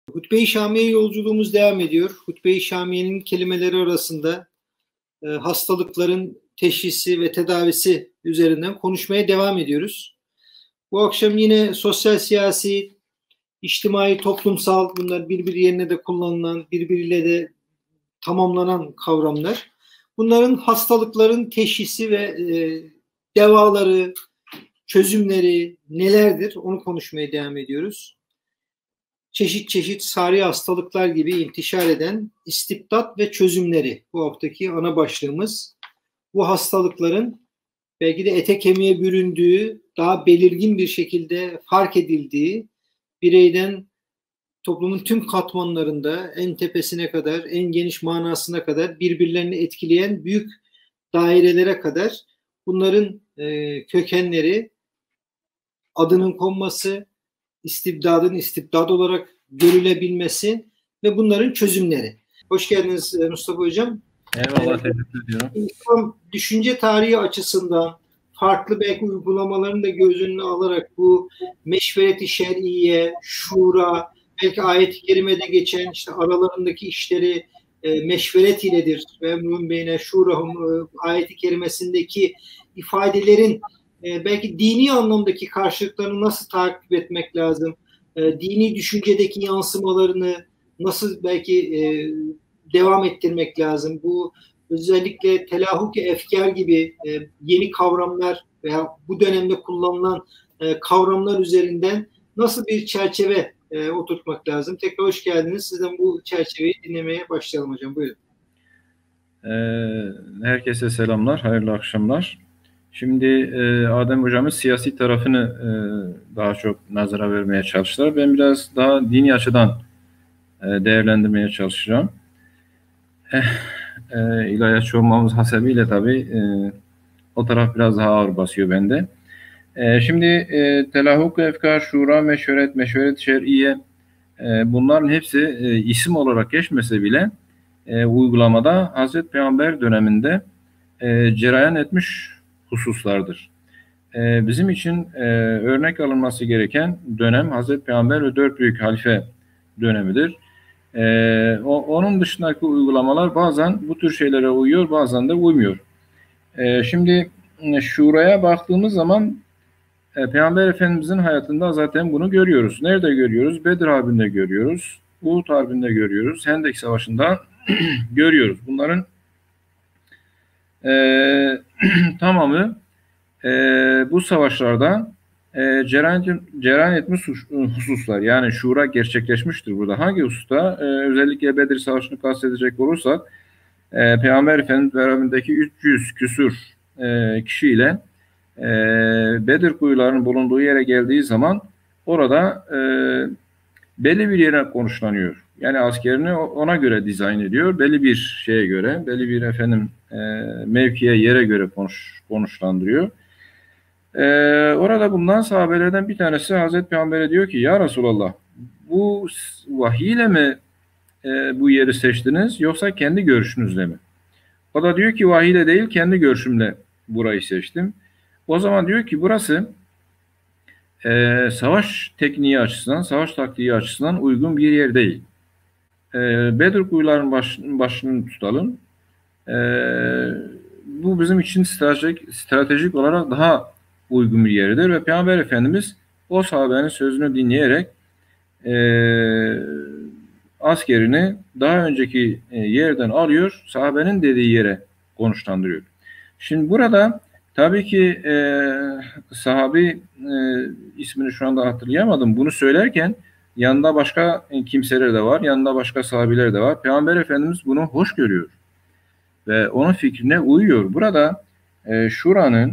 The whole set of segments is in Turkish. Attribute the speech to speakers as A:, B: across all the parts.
A: Hutbe-i Şamiye yolculuğumuz devam ediyor. Hutbe-i Şamiye'nin kelimeleri arasında hastalıkların teşhisi ve tedavisi üzerinden konuşmaya devam ediyoruz. Bu akşam yine sosyal, siyasi, içtimai, toplumsal, bunlar birbiri yerine de kullanılan, birbiriyle de tamamlanan kavramlar. Bunların hastalıkların teşhisi ve devaları, çözümleri nelerdir onu konuşmaya devam ediyoruz. Çeşit çeşit sari hastalıklar gibi intişar eden istibdat ve çözümleri bu haftaki ana başlığımız. Bu hastalıkların belki de ete kemiğe büründüğü, daha belirgin bir şekilde fark edildiği, bireyden toplumun tüm katmanlarında en tepesine kadar, en geniş manasına kadar birbirlerini etkileyen büyük dairelere kadar bunların kökenleri, adının konması, istibdadın istibdad olarak görülebilmesi ve bunların çözümleri. Hoş geldiniz Mustafa Hocam.
B: Eyvallah, teşekkür ediyorum.
A: İslam düşünce tarihi açısından farklı belki uygulamalarını da göz önüne alarak bu meşveret-i şer'iye, şura, belki ayet-i kerimede geçen işte aralarındaki işleri meşveret iledir ve emrun beyne şurahum ayet-i kerimesindeki ifadelerin belki dini anlamdaki karşılıklarını nasıl takip etmek lazım? Dini düşüncedeki yansımalarını nasıl belki devam ettirmek lazım? Bu özellikle telahuk-i efkar gibi yeni kavramlar veya bu dönemde kullanılan kavramlar üzerinden nasıl bir çerçeve oturtmak lazım? Tekrar hoş geldiniz. Sizden bu çerçeveyi dinlemeye başlayalım hocam. Buyurun.
B: Herkese selamlar, hayırlı akşamlar. Şimdi Adem hocamız siyasi tarafını daha çok nazara vermeye çalıştılar. Ben biraz daha dini açıdan değerlendirmeye çalışacağım. İlahiyatçı olmamız hasebiyle tabii o taraf biraz daha ağır basıyor bende. Şimdi telahuk, efkar, şura, meşveret şer'iye bunların hepsi isim olarak geçmese bile uygulamada Hazreti Peygamber döneminde cereyan etmiş hususlardır. Bizim için örnek alınması gereken dönem Hazreti Peygamber ve 4 büyük halife dönemidir. Onun dışındaki uygulamalar bazen bu tür şeylere uyuyor, bazen de uymuyor. Şimdi şuraya baktığımız zaman Peygamber Efendimizin hayatında zaten bunu görüyoruz. Nerede görüyoruz? Bedir Harbi'nde görüyoruz. Uhud Harbi'nde görüyoruz. Hendek Savaşı'nda görüyoruz. Bunların tamamı bu savaşlarda cereyan etmiş hususlar. Yani şura gerçekleşmiştir burada. Hangi hususta? Özellikle Bedir Savaşı'nı kastedecek olursak Peygamber Efendimiz beraberindeki 300 küsur kişiyle Bedir kuyularının bulunduğu yere geldiği zaman orada belli bir yere konuşlanıyor. Yani askerini ona göre dizayn ediyor. Belli bir şeye göre, belli bir mevkiye, yere göre konuşlandırıyor. Orada bulunan sahabelerden bir tanesi Hazreti Peygamber'e diyor ki, ya Resulallah, bu vahiy ile mi bu yeri seçtiniz yoksa kendi görüşünüzle mi? O da diyor ki vahiy ile değil, kendi görüşümle burayı seçtim. O zaman diyor ki burası savaş tekniği açısından, savaş taktiği açısından uygun bir yer değil. Bedir kuyularının başını tutalım. Bu bizim için stratejik olarak daha uygun bir yerdir ve Peygamber Efendimiz o sahabenin sözünü dinleyerek askerini daha önceki yerden alıyor, sahabenin dediği yere konuşlandırıyor. Şimdi burada tabii ki sahabi ismini şu anda hatırlayamadım. Bunu söylerken yanında başka kimseler de var, yanında başka sahabiler de var. Peygamber Efendimiz bunu hoş görüyor ve onun fikrine uyuyor. Burada şuranın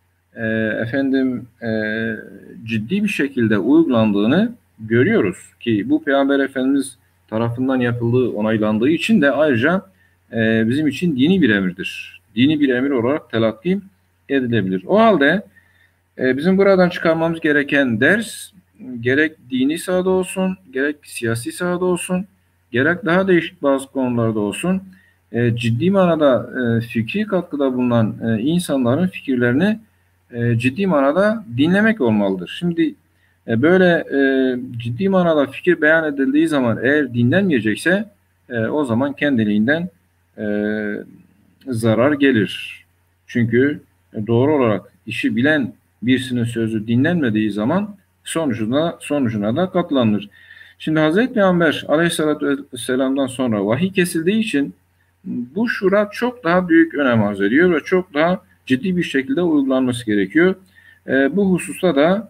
B: ciddi bir şekilde uygulandığını görüyoruz ki bu Peygamber Efendimiz tarafından yapıldığı, onaylandığı için de ayrıca bizim için dini bir emirdir. Dini bir emir olarak telakki edilebilir. O halde bizim buradan çıkarmamız gereken ders gerek dini sahada olsun, gerek siyasi sahada olsun, gerek daha değişik bazı konularda olsun ciddi manada fikri katkıda bulunan insanların fikirlerini ciddi manada dinlemek olmalıdır. Şimdi Böyle ciddi manada fikir beyan edildiği zaman eğer dinlenmeyecekse o zaman kendiliğinden zarar gelir. Çünkü doğru olarak işi bilen birisinin sözü dinlenmediği zaman sonucuna da katlanır. Şimdi Hazreti Peygamber Aleyhisselatü Vesselam'dan sonra vahiy kesildiği için bu şura çok daha büyük önem arz ediyor ve çok daha ciddi bir şekilde uygulanması gerekiyor. Bu hususta da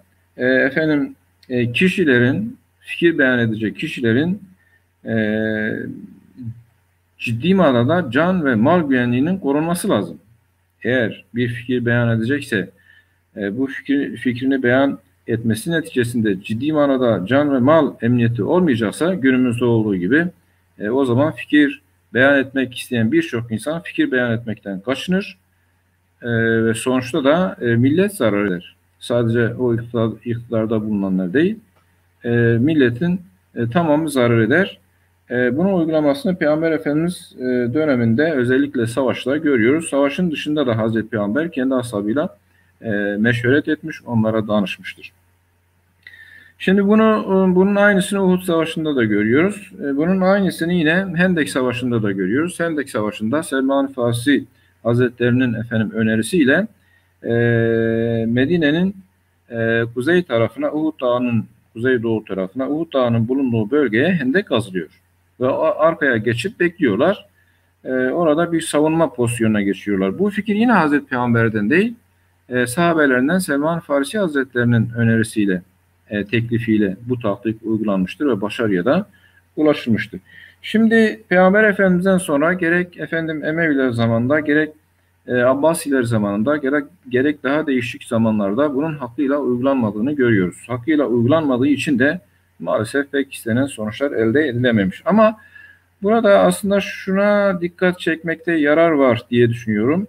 B: kişilerin, fikir beyan edecek kişilerin ciddi manada can ve mal güvenliğinin korunması lazım. Eğer bir fikir beyan edecekse bu fikrini beyan etmesi neticesinde ciddi manada can ve mal emniyeti olmayacaksa günümüzde olduğu gibi o zaman fikir beyan etmek isteyen birçok insan fikir beyan etmekten kaçınır ve sonuçta da millet zarar eder. Sadece o iktidarda bulunanlar değil, milletin tamamı zarar eder. Bunun uygulamasını Peygamber Efendimiz döneminde özellikle savaşta görüyoruz. Savaşın dışında da Hazreti Peygamber kendi ashabıyla meşveret etmiş, onlara danışmıştır. Şimdi bunun aynısını Uhud Savaşı'nda da görüyoruz. Bunun aynısını yine Hendek Savaşı'nda da görüyoruz. Hendek Savaşı'nda Selman Farsi Hazretlerinin önerisiyle Medine'nin kuzey tarafına, Uhud Dağı'nın kuzeydoğu tarafına, Uhud Dağı'nın bulunduğu bölgeye hendek kazılıyor. Ve arkaya geçip bekliyorlar. Orada bir savunma pozisyonuna geçiyorlar. Bu fikir yine Hazreti Peygamber'den değil, sahabelerinden Selman Farsi Hazretlerinin önerisiyle, teklifiyle bu taktik uygulanmıştır ve başarıya da ulaşılmıştır. Şimdi Peygamber Efendimiz'den sonra gerek Emeviler zamanında, gerek Abbasiler zamanında, gerek daha değişik zamanlarda bunun hakkıyla uygulanmadığını görüyoruz. Hakkıyla uygulanmadığı için de maalesef pek istenen sonuçlar elde edilememiş. Ama burada aslında şuna dikkat çekmekte yarar var diye düşünüyorum.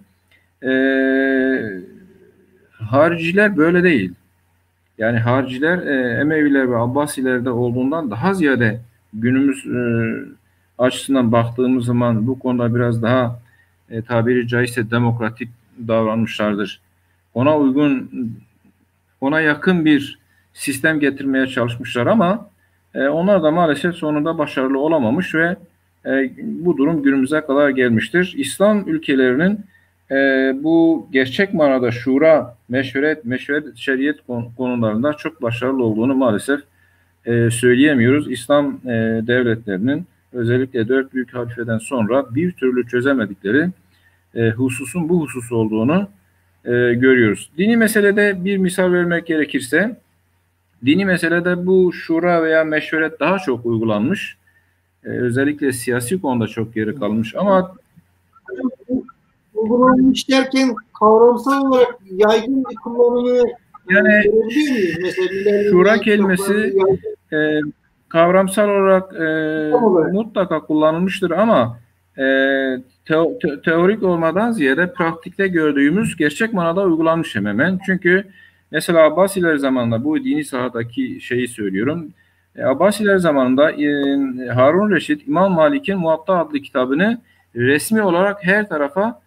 B: Hariciler böyle değil. Yani hariciler Emeviler ve Abbasilerde olduğundan daha ziyade günümüz açısından baktığımız zaman bu konuda biraz daha tabiri caizse demokratik davranmışlardır. Ona uygun, ona yakın bir sistem getirmeye çalışmışlar ama onlar da maalesef sonunda başarılı olamamış ve bu durum günümüze kadar gelmiştir. İslam ülkelerinin bu gerçek manada şura, meşveret, şeriyet konularında çok başarılı olduğunu maalesef söyleyemiyoruz. İslam devletlerinin özellikle 4 büyük halifeden sonra bir türlü çözemedikleri hususun bu husus olduğunu görüyoruz. Dini meselede bir misal vermek gerekirse, dini meselede bu şura veya meşveret daha çok uygulanmış. Özellikle siyasi konuda çok geri kalmış ama
A: uygulanmış derken kavramsal olarak yaygın bir kullanımı
B: yani şura kelimesi kavramsal olarak mutlaka kullanılmıştır ama teorik olmadan ziyade pratikte gördüğümüz gerçek manada uygulanmış hemen. Çünkü mesela Abbasiler zamanında bu dini sahadaki şeyi söylüyorum. Abbasiler zamanında Harun Reşit İmam Malik'in Muvatta adlı kitabını resmi olarak her tarafa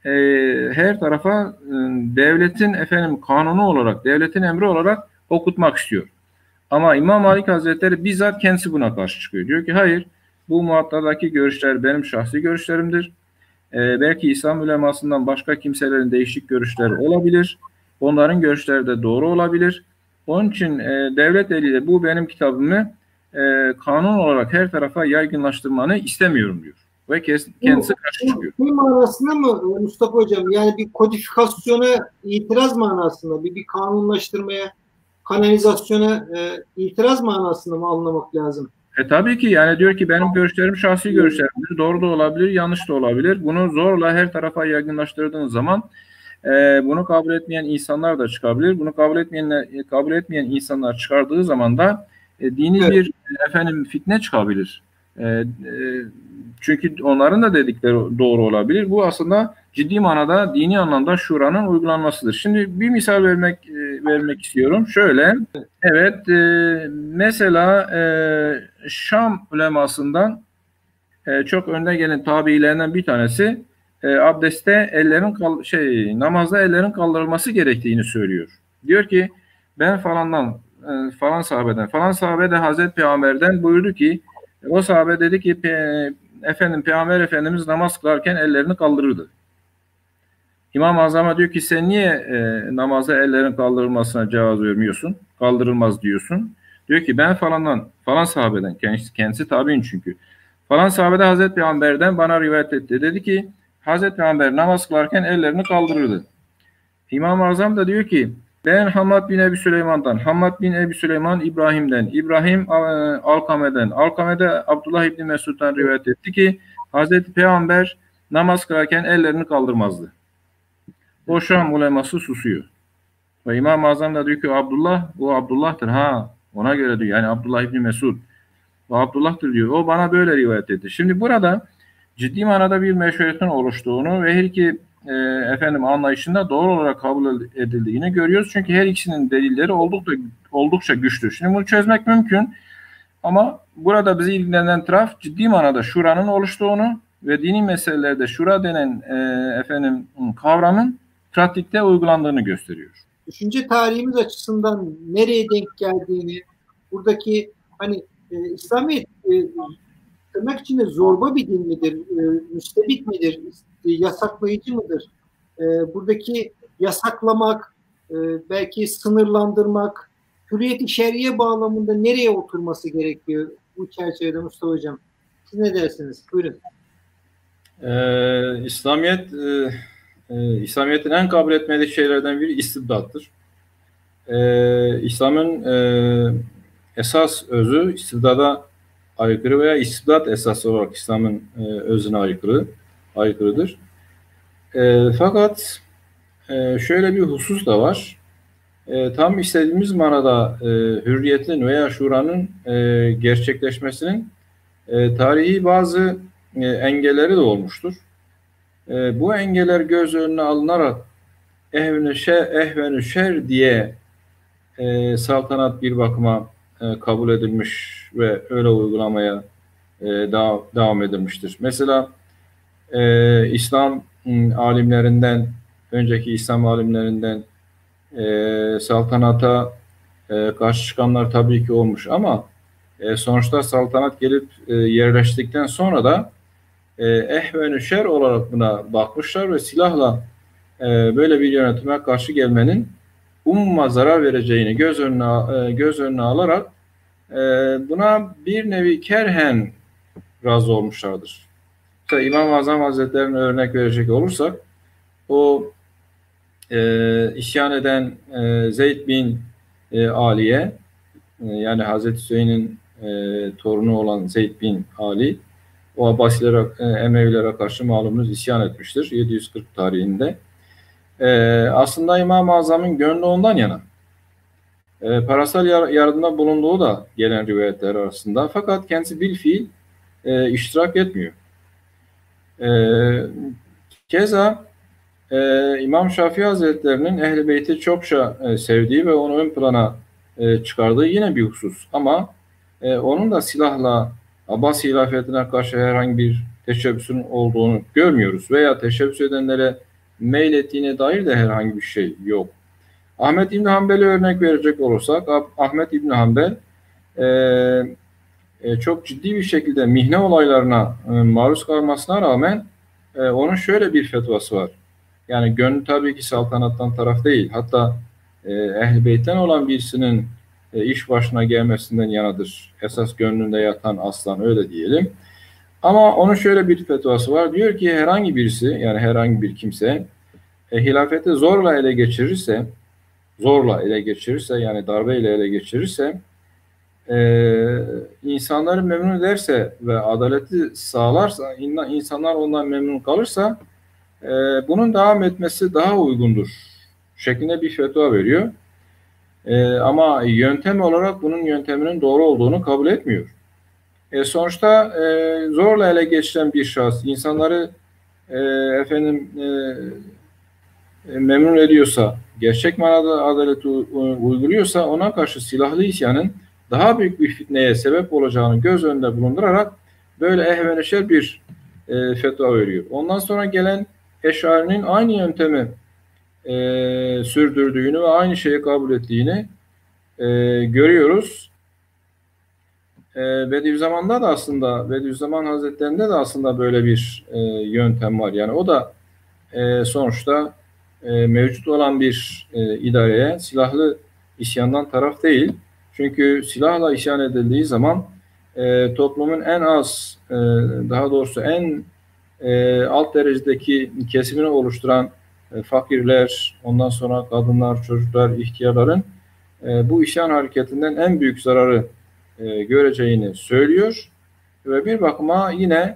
B: devletin kanunu olarak, devletin emri olarak okutmak istiyor. Ama İmam Malik Hazretleri bizzat kendisi buna karşı çıkıyor. Diyor ki hayır, bu muvattadaki görüşler benim şahsi görüşlerimdir. Belki İslam ulemasından başka kimselerin değişik görüşleri olabilir. Onların görüşleri de doğru olabilir. Onun için devlet eliyle bu benim kitabımı kanun olarak her tarafa yaygınlaştırmanı istemiyorum diyor. Ve kendisi karşı çıkıyor.
A: Bu manasında mı Mustafa Hocam? Yani bir kodifikasyona itiraz manasında, bir kanunlaştırmaya, kanalizasyona itiraz manasında mı anlamak lazım?
B: Tabii ki yani diyor ki benim görüşlerim şahsi görüşlerimdir. Doğru da olabilir, yanlış da olabilir. Bunu zorla her tarafa yaygınlaştırdığınız zaman bunu kabul etmeyen insanlar da çıkabilir. Bunu kabul etmeyen insanlar çıkardığı zaman da dini bir fitne çıkabilir. Çünkü onların da dedikleri doğru olabilir. Bu aslında ciddi manada dini anlamda şuranın uygulanmasıdır. Şimdi bir misal vermek istiyorum. Şöyle, evet, mesela Şam ulemasından çok önde gelen tabiilerinden bir tanesi abdestte namazda ellerin kaldırılması gerektiğini söylüyor. Diyor ki ben falandan falan sahabeden. Falan sahabe de Hazreti Peygamber'den buyurdu ki, o sahabe dedi ki efendim Peygamber Efendimiz namaz kılarken ellerini kaldırırdı. İmam-ı Azam'a diyor ki sen niye namazda ellerin kaldırılmasına cevaz vermiyorsun? Kaldırılmaz diyorsun. Diyor ki ben falan sahabeden, kendisi tabi'in çünkü. Falan sahabede Hazreti Peygamber'den bana rivayet etti. Dedi ki Hazreti Peygamber namaz kılarken ellerini kaldırırdı. İmam-ı Azam da diyor ki ben Hammad bin Ebi Süleyman'dan, Hammad bin Ebi Süleyman İbrahim'den, İbrahim Alkame'den, Alkame'de Abdullah İbni Mesud'dan rivayet etti ki Hazreti Peygamber namaz kılarken ellerini kaldırmazdı. O Şam uleması susuyor. Ve İmam-ı Azam da diyor ki Abdullah, o Abdullah'tır ha. Ona göre diyor. Yani Abdullah İbni Mesud. O Abdullah'tır diyor. O bana böyle rivayet etti. Şimdi burada ciddi manada bir meşruiyetin oluştuğunu ve her iki anlayışında doğru olarak kabul edildiğini görüyoruz. Çünkü her ikisinin delilleri oldukça güçlü. Şimdi bunu çözmek mümkün. Ama burada bizi ilgilenen taraf ciddi manada şuranın oluştuğunu ve dini meselelerde şura denen kavramın pratikte uygulandığını gösteriyor.
A: Düşünce tarihimiz açısından nereye denk geldiğini, buradaki İslamiyet tırnak içinde zorba bir din midir, müstebit midir, yasaklayıcı mıdır? Buradaki yasaklamak, belki sınırlandırmak, hürriyet-i şer'iye bağlamında nereye oturması gerekiyor bu çerçevede Mustafa Hocam? Siz ne dersiniz? Buyurun.
C: İslamiyet'in en kabul etmediği şeylerden biri istibdattır. İslam'ın esas özü istibdada aykırı veya istibdat esas olarak İslam'ın özüne aykırıdır. Fakat şöyle bir husus da var. Tam istediğimiz manada hürriyetin veya şuranın gerçekleşmesinin tarihi bazı engelleri de olmuştur. Bu engeller göz önüne alınarak ehvenü şer diye saltanat bir bakıma kabul edilmiş ve öyle uygulamaya devam edilmiştir. Mesela İslam alimlerinden, önceki İslam alimlerinden saltanata karşı çıkanlar tabii ki olmuş ama sonuçta saltanat gelip yerleştikten sonra da ehvenü şer olarak buna bakmışlar ve silahla böyle bir yönetime karşı gelmenin umuma zarar vereceğini göz önüne alarak buna bir nevi kerhen razı olmuşlardır. İşte İmam-ı Azam Hazretleri'ne örnek verecek olursak o isyan eden Zeyd bin Ali'ye yani Hazreti Hüseyin'in torunu olan Zeyd bin Ali o Abbasilere, Emevilere karşı malumunuz isyan etmiştir 740 tarihinde. Aslında İmam-ı Azam'ın gönlü ondan yana. Parasal yardımda bulunduğu da gelen rivayetler arasında. Fakat kendisi bilfiil iştirak etmiyor. Keza İmam Şafii Hazretleri'nin Ehl-i Beyt'i çokça sevdiği ve onu ön plana çıkardığı yine bir husus. Ama onun da silahla Abbas hilafetine karşı herhangi bir teşebbüsün olduğunu görmüyoruz. Veya teşebbüs edenlere meylettiğine dair de herhangi bir şey yok. Ahmet İbni Hanbel'e örnek verecek olursak, Ahmet İbni Hanbel çok ciddi bir şekilde mihne olaylarına maruz kalmasına rağmen onun şöyle bir fetvası var. Yani gönlü tabii ki saltanattan taraf değil. Hatta Ehl-i Beyt'ten olan birisinin iş başına gelmesinden yanadır. Esas gönlünde yatan aslan öyle diyelim. Ama onun şöyle bir fetvası var. Diyor ki herhangi birisi yani herhangi bir kimse hilafeti zorla ele geçirirse yani darbeyle ele geçirirse insanları memnun ederse ve adaleti sağlarsa insanlar ondan memnun kalırsa bunun devam etmesi daha uygundur şeklinde bir fetva veriyor. Ama yöntem olarak bunun yönteminin doğru olduğunu kabul etmiyor. Sonuçta zorla ele geçiren bir şahıs insanları memnun ediyorsa, gerçek manada adaleti uyguluyorsa ona karşı silahlı isyanın daha büyük bir fitneye sebep olacağını göz önünde bulundurarak böyle ehveneşer bir fetva veriyor. Ondan sonra gelen Eş'ari'nin aynı yöntemi sürdürdüğünü ve aynı şeyi kabul ettiğini görüyoruz. Bediüzzaman'da da aslında, Bediüzzaman Hazretleri'nde de aslında böyle bir yöntem var. Yani o da sonuçta mevcut olan bir idareye silahlı isyandan taraf değil. Çünkü silahla isyan edildiği zaman toplumun en az, daha doğrusu en alt derecedeki kesimini oluşturan fakirler, ondan sonra kadınlar, çocuklar, ihtiyarların bu isyan hareketinden en büyük zararı göreceğini söylüyor. Ve bir bakıma yine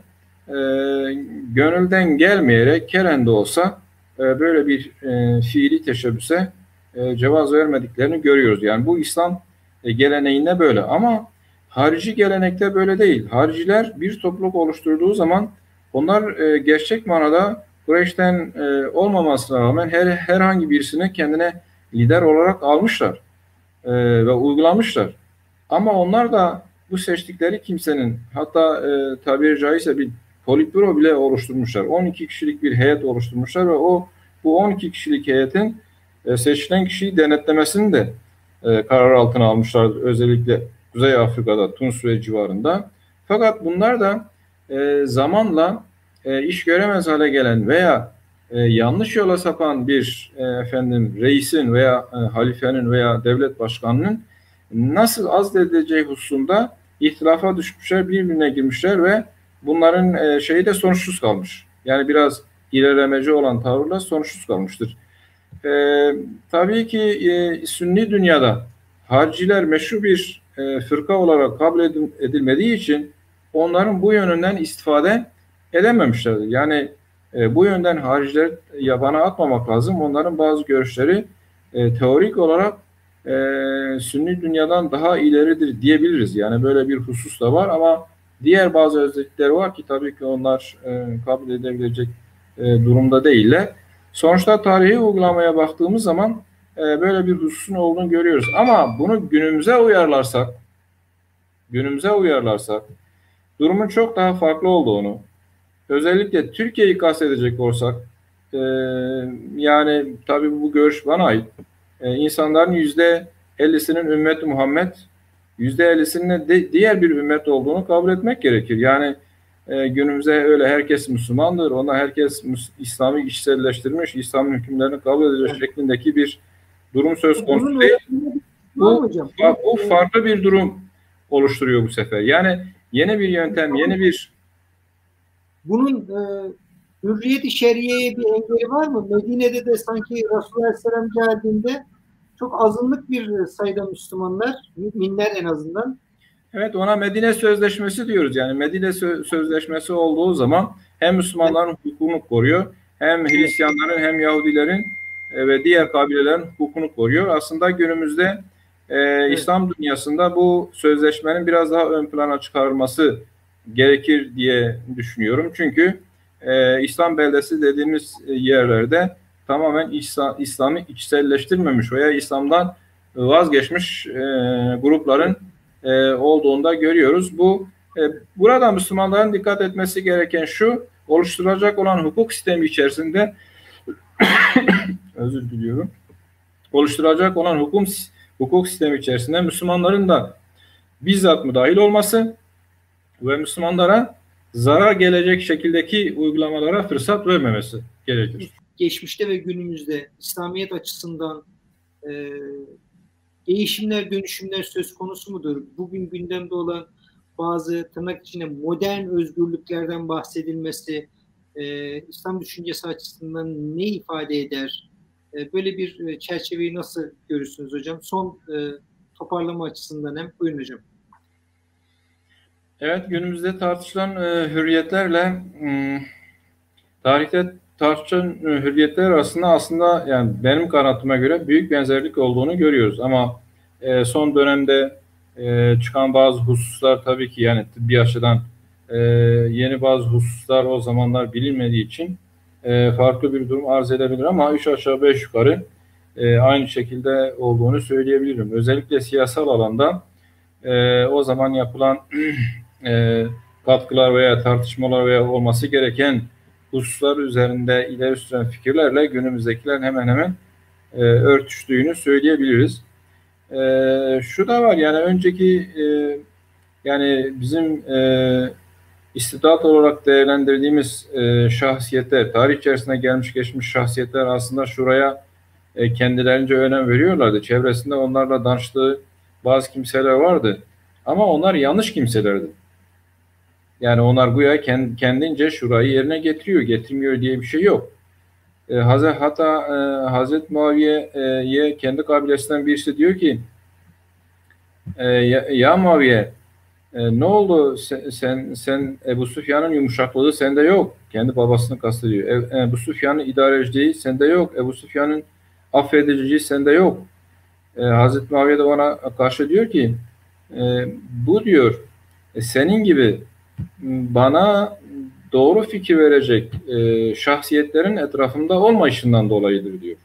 C: gönülden gelmeyerek keren de olsa böyle bir fiili teşebbüse cevaz vermediklerini görüyoruz. Yani bu İslam geleneğinde böyle, ama harici gelenekte böyle değil. Hariciler bir topluluk oluşturduğu zaman onlar gerçek manada Kureyş'ten olmamasına rağmen herhangi birisini kendine lider olarak almışlar ve uygulamışlar. Ama onlar da bu seçtikleri kimsenin, hatta tabiri caizse bir politbüro bile oluşturmuşlar. 12 kişilik bir heyet oluşturmuşlar ve bu 12 kişilik heyetin seçilen kişiyi denetlemesini de karar altına almışlar. Özellikle Kuzey Afrika'da, Tunus ve civarında. Fakat bunlar da zamanla iş göremez hale gelen veya yanlış yola sapan bir reisin veya halifenin veya devlet başkanının nasıl azledileceği hususunda ihtilafa düşmüşler, birbirine girmişler ve bunların şeyi de sonuçsuz kalmış. Yani biraz ilerlemeci olan tavırlar sonuçsuz kalmıştır. Tabii ki Sünni dünyada hariciler meşru bir fırka olarak kabul edilmediği için onların bu yönünden istifade edememişlerdir. Yani bu yönden hariciler yabana atmamak lazım. Onların bazı görüşleri teorik olarak Sünni dünyadan daha ileridir diyebiliriz. Yani böyle bir husus da var, ama diğer bazı özellikleri var ki tabii ki onlar kabul edebilecek durumda değiller. Sonuçta tarihi uygulamaya baktığımız zaman böyle bir hususun olduğunu görüyoruz. Ama bunu günümüze uyarlarsak durumun çok daha farklı olduğunu, özellikle Türkiye'yi kastedecek olsak, yani tabii bu görüş bana ait. İnsanların %50'sinin ümmet-i Muhammed, %50'sinin de diğer bir ümmet olduğunu kabul etmek gerekir. Yani günümüze öyle herkes Müslümandır, ona herkes İslam'ı içselleştirmiş, İslam'ın hükümlerini kabul edecek şeklindeki bir durum söz konusu değil. Bu farklı bir durum oluşturuyor bu sefer. Yani yeni bir yöntem, yeni bir...
A: Bunun hürriyet-i şeriyeye bir engeli var mı? Medine'de de sanki Resulullah Aleyhisselam geldiğinde çok azınlık bir sayıda Müslümanlar, müminler en azından.
C: Evet, ona Medine Sözleşmesi diyoruz. Yani Medine Sözleşmesi olduğu zaman hem Müslümanların hukukunu koruyor, hem Hristiyanların hem Yahudilerin ve diğer kabilelerin hukukunu koruyor. Aslında günümüzde İslam dünyasında bu sözleşmenin biraz daha ön plana çıkarılması gerekir diye düşünüyorum. Çünkü İslam beldesi dediğimiz yerlerde tamamen İslam'ı içselleştirmemiş veya İslam'dan vazgeçmiş grupların olduğunda görüyoruz. Burada Müslümanların dikkat etmesi gereken şu: oluşturulacak olan hukuk sistemi içerisinde özür diliyorum. Oluşturulacak olan hukuk sistemi içerisinde Müslümanların da bizzat müdahil olması ve Müslümanlara zarar gelecek şekildeki uygulamalara fırsat vermemesi gerekir.
A: Geçmişte ve günümüzde İslamiyet açısından değişimler, dönüşümler söz konusu mudur? Bugün gündemde olan bazı tırnak içinde modern özgürlüklerden bahsedilmesi İslam düşüncesi açısından ne ifade eder? Böyle bir çerçeveyi nasıl görürsünüz hocam? Son toparlama açısından hem. Buyurun hocam.
C: Evet, günümüzde tartışılan hürriyetlerle tarihte tartışılan hürriyetler aslında yani benim kanaatıma göre büyük benzerlik olduğunu görüyoruz. Ama son dönemde çıkan bazı hususlar tabii ki yani tıbbi açıdan yeni bazı hususlar o zamanlar bilinmediği için farklı bir durum arz edebilir, ama 3 aşağı 5 yukarı aynı şekilde olduğunu söyleyebilirim. Özellikle siyasal alanda o zaman yapılan katkılar veya tartışmalar veya olması gereken hususlar üzerinde ileri süren fikirlerle günümüzdekilerin hemen hemen örtüştüğünü söyleyebiliriz. Şu da var yani önceki yani bizim istidat olarak değerlendirdiğimiz şahsiyetler, tarih içerisinde gelmiş geçmiş şahsiyetler aslında şuraya kendilerince önem veriyorlardı. Çevresinde onlarla danıştığı bazı kimseler vardı. Ama onlar yanlış kimselerdi. Yani onlar güya kendince şurayı yerine getiriyor, getirmiyor diye bir şey yok. Hatta Hazreti Muaviye'ye kendi kabilesinden birisi diyor ki ya Muaviye ne oldu sen Ebu Süfyan'ın yumuşaklığı sende yok. Kendi babasını kastediyor. Ebu Süfyan'ın idareciliği sende yok. Ebu Süfyan'ın affediciliği sende yok. Hazreti Muaviye de ona karşı diyor ki bu diyor senin gibi bana doğru fikir verecek şahsiyetlerin etrafında olmayışından dolayıdır diyor.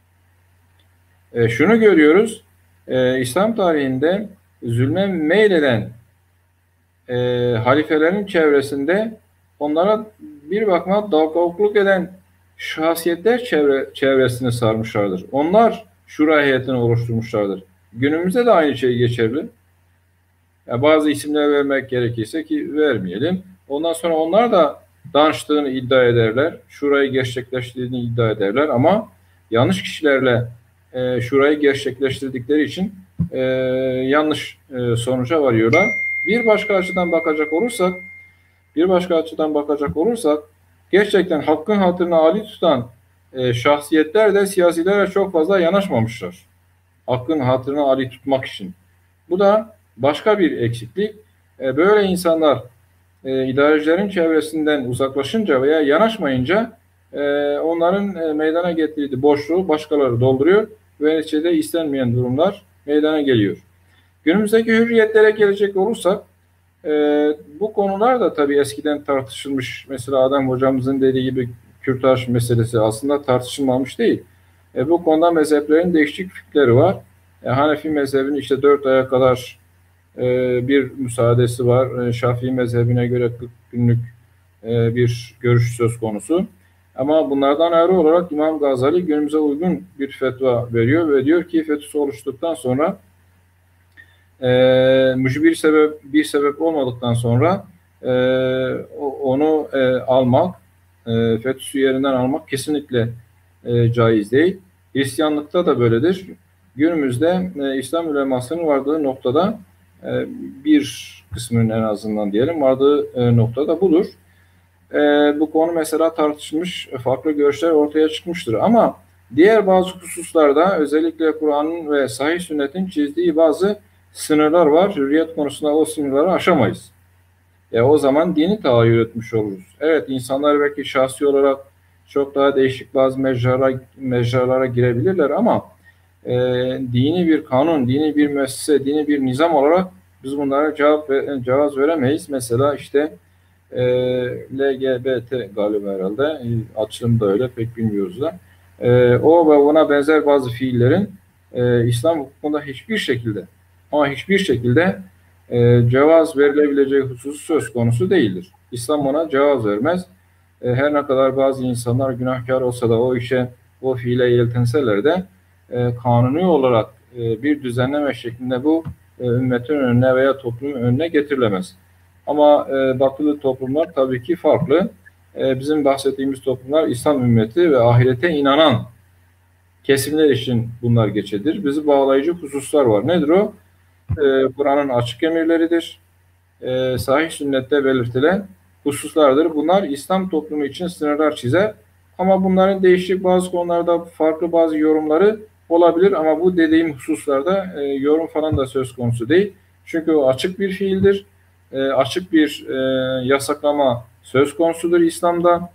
C: Şunu görüyoruz, İslam tarihinde zulme meyleden halifelerin çevresinde onlara bir bakıma dalgavukluk eden şahsiyetler çevresini sarmışlardır. Onlar şura heyetini oluşturmuşlardır. Günümüzde de aynı şey geçerli. Yani bazı isimler vermek gerekirse ki vermeyelim. Ondan sonra onlar da danıştığını iddia ederler. Şurayı gerçekleştirdiğini iddia ederler ama yanlış kişilerle şurayı gerçekleştirdikleri için yanlış sonuca varıyorlar. Bir başka açıdan bakacak olursak gerçekten hakkın hatırını âli tutan şahsiyetler de siyasilere çok fazla yanaşmamışlar. Hakkın hatırını âli tutmak için. Bu da başka bir eksiklik. Böyle insanlar idarecilerin çevresinden uzaklaşınca veya yanaşmayınca onların meydana getirdiği boşluğu başkaları dolduruyor ve neticede istenmeyen durumlar meydana geliyor. Günümüzdeki hürriyetlere gelecek olursak bu konular da tabii eskiden tartışılmış. Mesela Adem hocamızın dediği gibi kürtaj meselesi aslında tartışılmamış değil. Bu konuda mezheplerin değişik fikirleri var. Hanefi mezhebinin işte 4 aya kadar bir müsaadesi var. Şafii mezhebine göre 40 günlük bir görüş söz konusu. Ama bunlardan ayrı olarak İmam Gazali günümüze uygun bir fetva veriyor ve diyor ki fetüsü oluştuktan sonra bir sebep olmadıktan sonra onu almak, fetüsü yerinden almak kesinlikle caiz değil. Hristiyanlıkta da böyledir. Günümüzde İslam ulemasının vardığı noktada bir kısmının en azından diyelim vardığı noktada budur. Bu konu mesela tartışılmış, farklı görüşler ortaya çıkmıştır. Ama diğer bazı hususlarda özellikle Kur'an'ın ve sahih sünnetin çizdiği bazı sınırlar var. Hürriyet konusunda o sınırları aşamayız. O zaman dini tahayyül etmiş oluruz. Evet, insanlar belki şahsi olarak çok daha değişik bazı mecralara girebilirler ama dini bir kanun, dini bir müessese, dini bir nizam olarak biz bunlara cevaz veremeyiz. Mesela işte LGBT galiba herhalde, açılımı da öyle pek bilmiyoruz da. O ve ona benzer bazı fiillerin İslam hukukunda hiçbir şekilde cevaz verilebileceği hususu söz konusu değildir. İslam ona cevaz vermez. Her ne kadar bazı insanlar günahkar olsa da o fiile yeltenseler de kanuni olarak bir düzenleme şeklinde bu ümmetin önüne veya toplumun önüne getirilemez. Ama batılı toplumlar tabii ki farklı. Bizim bahsettiğimiz toplumlar İslam ümmeti ve ahirete inanan kesimler için bunlar geçerlidir. Bizi bağlayıcı hususlar var. Nedir o? Kur'an'ın açık emirleridir. Sahih sünnette belirtilen hususlardır. Bunlar İslam toplumu için sınırlar çizer. Ama bunların değişik bazı konularda farklı bazı yorumları olabilir. Ama bu dediğim hususlarda yorum falan da söz konusu değil. Çünkü o açık bir fiildir. Açık bir yasaklama söz konusudur İslam'da.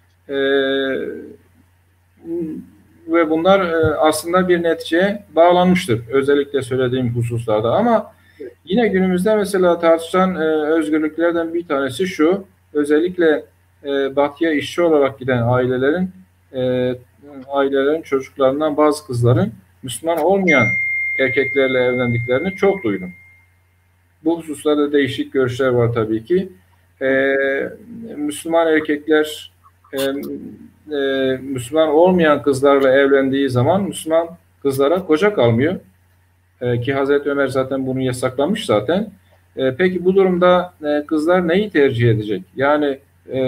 C: Ve bunlar aslında bir neticeye bağlanmıştır. Özellikle söylediğim hususlarda. Ama yine günümüzde mesela tartışılan özgürlüklerden bir tanesi şu. Özellikle batıya işçi olarak giden ailelerin çocuklarından bazı kızların Müslüman olmayan erkeklerle evlendiklerini çok duydum. Bu hususlarda değişik görüşler var tabii ki. Müslüman erkekler Müslüman olmayan kızlarla evlendiği zaman Müslüman kızlara koca kalmıyor. Ki Hazreti Ömer zaten bunu yasaklamış zaten. Peki bu durumda kızlar neyi tercih edecek? Yani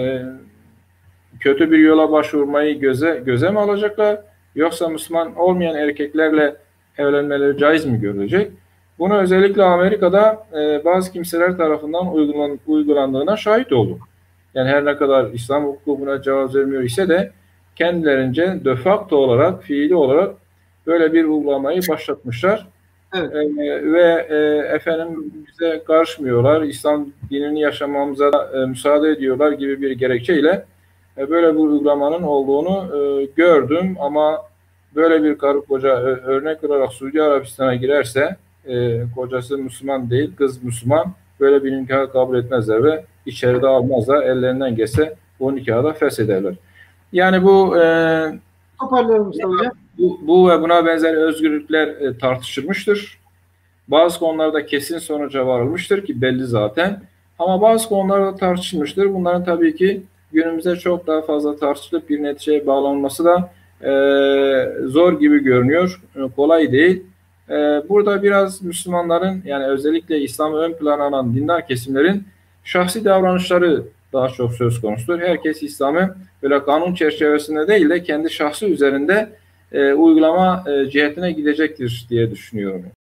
C: kötü bir yola başvurmayı göze mi alacaklar? Yoksa Müslüman olmayan erkeklerle evlenmeleri caiz mi görülecek? Bunu özellikle Amerika'da bazı kimseler tarafından uygulandığına şahit olduk. Yani her ne kadar İslam hukuku buna cevap vermiyor ise de kendilerince de facto olarak, fiili olarak böyle bir uygulamayı başlatmışlar.
A: Evet.
C: Efendim bize karışmıyorlar, İslam dinini yaşamamıza müsaade ediyorlar gibi bir gerekçeyle böyle bir uygulamanın olduğunu gördüm. Ama böyle bir karı koca örnek olarak Suudi Arabistan'a girerse kocası Müslüman değil, kız Müslüman, böyle bir nikahı kabul etmezler ve içeride almazlar. Ellerinden gelse o nikahı da feshederler. Yani
A: Toparlayalım hocam.
C: Bu ve buna benzer özgürlükler tartışılmıştır. Bazı konularda kesin sonuca varılmıştır ki belli zaten. Ama bazı konularda tartışılmıştır. Bunların tabii ki günümüzde çok daha fazla tartışılıp bir neticeye bağlanması da zor gibi görünüyor. Kolay değil. Burada biraz Müslümanların, yani özellikle İslam'ı ön plana alan dindar kesimlerin şahsi davranışları daha çok söz konusudur. Herkes İslam'ı böyle kanun çerçevesinde değil de kendi şahsı üzerinde uygulama cihetine gidecektir diye düşünüyorum.